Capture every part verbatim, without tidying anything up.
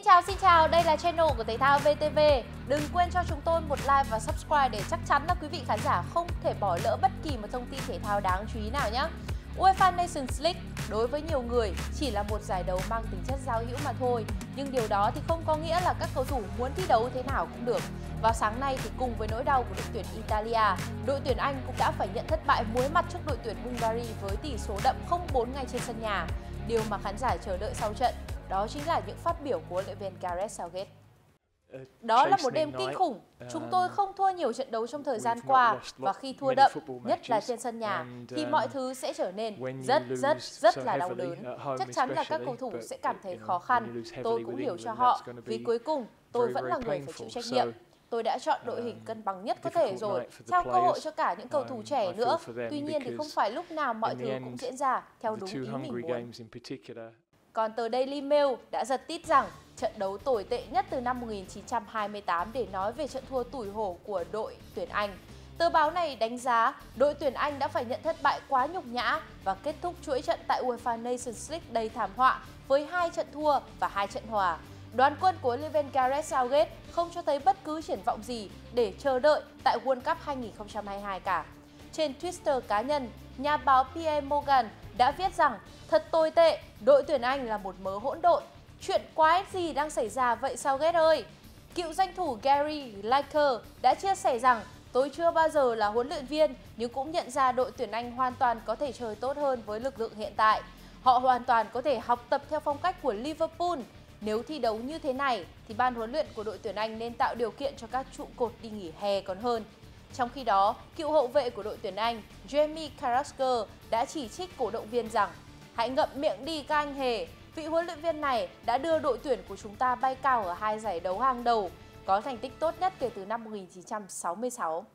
Xin chào, xin chào, đây là channel của Thể thao vê tê vê. Đừng quên cho chúng tôi một like và subscribe để chắc chắn là quý vị khán giả không thể bỏ lỡ bất kỳ một thông tin thể thao đáng chú ý nào nhé. UEFA Nations League đối với nhiều người chỉ là một giải đấu mang tính chất giao hữu mà thôi. Nhưng điều đó thì không có nghĩa là các cầu thủ muốn thi đấu thế nào cũng được. Vào sáng nay thì cùng với nỗi đau của đội tuyển Italia, đội tuyển Anh cũng đã phải nhận thất bại muối mặt trước đội tuyển Hungary với tỷ số đậm không bốn ngay trên sân nhà. Điều mà khán giả chờ đợi sau trận đó chính là những phát biểu của huấn luyện viên Gareth Southgate. Đó là một đêm kinh khủng. Chúng tôi không thua nhiều trận đấu trong thời gian qua và khi thua đậm, nhất là trên sân nhà, thì mọi thứ sẽ trở nên rất rất rất là đau đớn. Chắc chắn là các cầu thủ sẽ cảm thấy khó khăn. Tôi cũng hiểu cho họ vì cuối cùng tôi vẫn là người phải chịu trách nhiệm. Tôi đã chọn đội hình cân bằng nhất có thể rồi, trao cơ hội cho cả những cầu thủ trẻ nữa. Tuy nhiên thì không phải lúc nào mọi thứ cũng diễn ra theo đúng ý mình muốn. Còn tờ Daily Mail đã giật tít rằng trận đấu tồi tệ nhất từ năm một nghìn chín trăm hai mươi tám để nói về trận thua tủi hổ của đội tuyển Anh. Tờ báo này đánh giá đội tuyển Anh đã phải nhận thất bại quá nhục nhã và kết thúc chuỗi trận tại UEFA Nations League đầy thảm họa với hai trận thua và hai trận hòa. Đoàn quân của huấn luyện viên Gareth Southgate không cho thấy bất cứ triển vọng gì để chờ đợi tại World Cup hai nghìn không trăm hai mươi hai cả. Trên Twitter cá nhân, nhà báo Piers Morgan đã viết rằng thật tồi tệ, đội tuyển Anh là một mớ hỗn độn. Chuyện quái gì đang xảy ra vậy Southgate ơi? Cựu danh thủ Gary Lineker đã chia sẻ rằng tôi chưa bao giờ là huấn luyện viên nhưng cũng nhận ra đội tuyển Anh hoàn toàn có thể chơi tốt hơn với lực lượng hiện tại. Họ hoàn toàn có thể học tập theo phong cách của Liverpool. Nếu thi đấu như thế này thì ban huấn luyện của đội tuyển Anh nên tạo điều kiện cho các trụ cột đi nghỉ hè còn hơn. Trong khi đó, cựu hậu vệ của đội tuyển Anh Jamie Carragher đã chỉ trích cổ động viên rằng hãy ngậm miệng đi các anh hề, vị huấn luyện viên này đã đưa đội tuyển của chúng ta bay cao ở hai giải đấu hàng đầu, có thành tích tốt nhất kể từ năm một nghìn chín trăm sáu mươi sáu.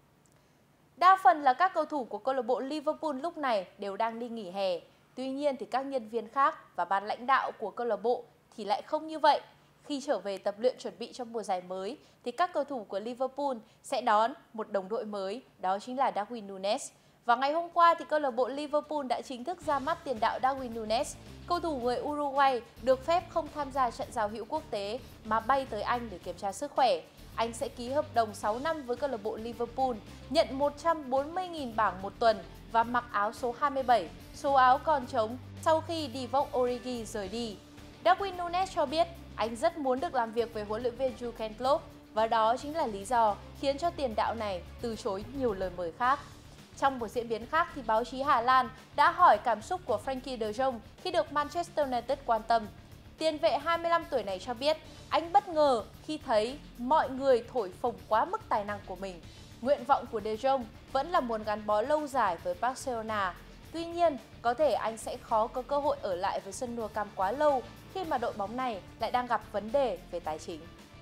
Đa phần là các cầu thủ của câu lạc bộ Liverpool lúc này đều đang đi nghỉ hè. Tuy nhiên thì các nhân viên khác và ban lãnh đạo của câu lạc bộ thì lại không như vậy. Khi trở về tập luyện chuẩn bị cho mùa giải mới thì các cầu thủ của Liverpool sẽ đón một đồng đội mới, đó chính là Darwin Núñez. Và ngày hôm qua thì câu lạc bộ Liverpool đã chính thức ra mắt tiền đạo Darwin Núñez. Cầu thủ người Uruguay được phép không tham gia trận giao hữu quốc tế mà bay tới Anh để kiểm tra sức khỏe. Anh sẽ ký hợp đồng sáu năm với câu lạc bộ Liverpool, nhận một trăm bốn mươi nghìn bảng một tuần và mặc áo số hai mươi bảy, số áo còn trống sau khi Divock Origi rời đi. Darwin Núñez cho biết anh rất muốn được làm việc với huấn luyện viên Jurgen Klopp và đó chính là lý do khiến cho tiền đạo này từ chối nhiều lời mời khác. Trong một diễn biến khác thì báo chí Hà Lan đã hỏi cảm xúc của Frenkie de Jong khi được Manchester United quan tâm. Tiền vệ hai mươi lăm tuổi này cho biết anh bất ngờ khi thấy mọi người thổi phồng quá mức tài năng của mình. Nguyện vọng của de Jong vẫn là muốn gắn bó lâu dài với Barcelona. Tuy nhiên, có thể anh sẽ khó có cơ hội ở lại với sân Nou Camp quá lâu khi mà đội bóng này lại đang gặp vấn đề về tài chính.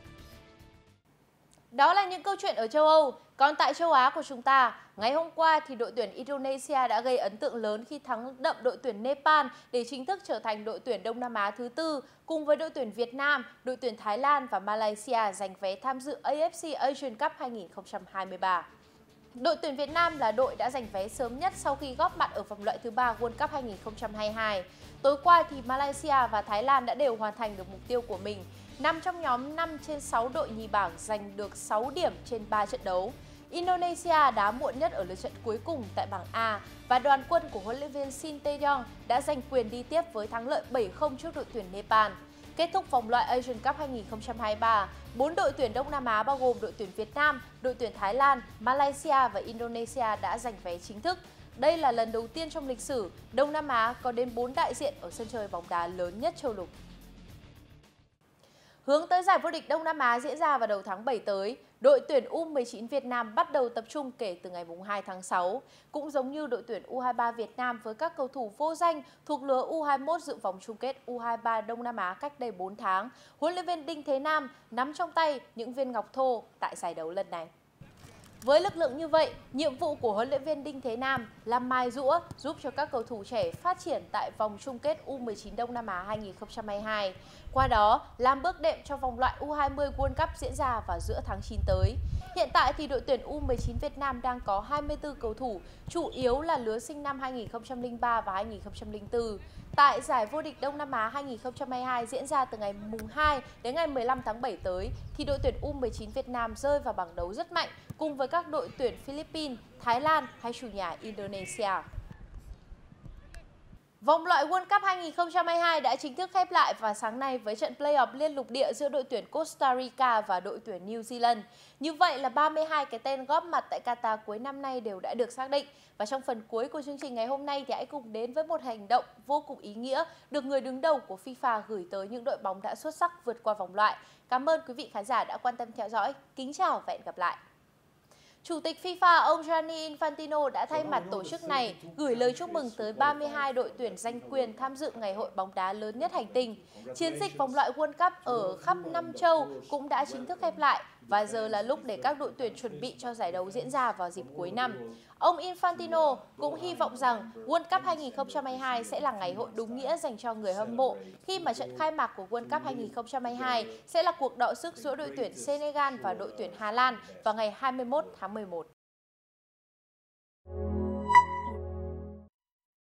Đó là những câu chuyện ở châu Âu. Còn tại châu Á của chúng ta, ngày hôm qua thì đội tuyển Indonesia đã gây ấn tượng lớn khi thắng đậm đội tuyển Nepal để chính thức trở thành đội tuyển Đông Nam Á thứ tư, cùng với đội tuyển Việt Nam, đội tuyển Thái Lan và Malaysia giành vé tham dự a ép xê Asian Cup hai nghìn không trăm hai mươi ba. Đội tuyển Việt Nam là đội đã giành vé sớm nhất sau khi góp mặt ở vòng loại thứ ba World Cup hai nghìn không trăm hai mươi hai. Tối qua thì Malaysia và Thái Lan đã đều hoàn thành được mục tiêu của mình, nằm trong nhóm năm trên sáu đội nhì bảng giành được sáu điểm trên ba trận đấu. Indonesia đá muộn nhất ở lượt trận cuối cùng tại bảng A và đoàn quân của huấn luyện viên Shin Tae-yong đã giành quyền đi tiếp với thắng lợi bảy không trước đội tuyển Nepal. Kết thúc vòng loại Asian Cup hai nghìn không trăm hai mươi ba, bốn đội tuyển Đông Nam Á bao gồm đội tuyển Việt Nam, đội tuyển Thái Lan, Malaysia và Indonesia đã giành vé chính thức. Đây là lần đầu tiên trong lịch sử Đông Nam Á có đến bốn đại diện ở sân chơi bóng đá lớn nhất châu lục. Hướng tới giải vô địch Đông Nam Á diễn ra vào đầu tháng bảy tới, đội tuyển U mười chín Việt Nam bắt đầu tập trung kể từ ngày hai tháng sáu. Cũng giống như đội tuyển U hai mươi ba Việt Nam với các cầu thủ vô danh thuộc lứa U hai mươi mốt dự vòng chung kết U hai mươi ba Đông Nam Á cách đây bốn tháng, huấn luyện viên Đinh Thế Nam nắm trong tay những viên ngọc thô tại giải đấu lần này. Với lực lượng như vậy, nhiệm vụ của huấn luyện viên Đinh Thế Nam là mài giũa giúp cho các cầu thủ trẻ phát triển tại vòng chung kết U mười chín Đông Nam Á hai nghìn không trăm hai mươi hai. Qua đó, làm bước đệm cho vòng loại U hai mươi World Cup diễn ra vào giữa tháng chín tới. Hiện tại thì đội tuyển U mười chín Việt Nam đang có hai mươi tư cầu thủ, chủ yếu là lứa sinh năm hai nghìn không trăm lẻ ba và hai nghìn không trăm lẻ bốn. Tại giải vô địch Đông Nam Á hai nghìn không trăm hai mươi hai diễn ra từ ngày mùng hai đến ngày mười lăm tháng bảy tới, thì đội tuyển U mười chín Việt Nam rơi vào bảng đấu rất mạnh cùng với các đội tuyển Philippines, Thái Lan hay chủ nhà Indonesia. Vòng loại World Cup hai nghìn không trăm hai mươi hai đã chính thức khép lại vào sáng nay với trận play-off liên lục địa giữa đội tuyển Costa Rica và đội tuyển New Zealand. Như vậy là ba mươi hai cái tên góp mặt tại Qatar cuối năm nay đều đã được xác định. Và trong phần cuối của chương trình ngày hôm nay thì hãy cùng đến với một hành động vô cùng ý nghĩa được người đứng đầu của FIFA gửi tới những đội bóng đã xuất sắc vượt qua vòng loại. Cảm ơn quý vị khán giả đã quan tâm theo dõi. Kính chào và hẹn gặp lại. Chủ tịch FIFA ông Gianni Infantino đã thay mặt tổ chức này gửi lời chúc mừng tới ba mươi hai đội tuyển giành quyền tham dự ngày hội bóng đá lớn nhất hành tinh. Chiến dịch vòng loại World Cup ở khắp năm châu cũng đã chính thức khép lại và giờ là lúc để các đội tuyển chuẩn bị cho giải đấu diễn ra vào dịp cuối năm. Ông Infantino cũng hy vọng rằng World Cup hai nghìn không trăm hai mươi hai sẽ là ngày hội đúng nghĩa dành cho người hâm mộ khi mà trận khai mạc của World Cup hai nghìn không trăm hai mươi hai sẽ là cuộc đọ sức giữa đội tuyển Senegal và đội tuyển Hà Lan vào ngày hai mươi mốt tháng mười một.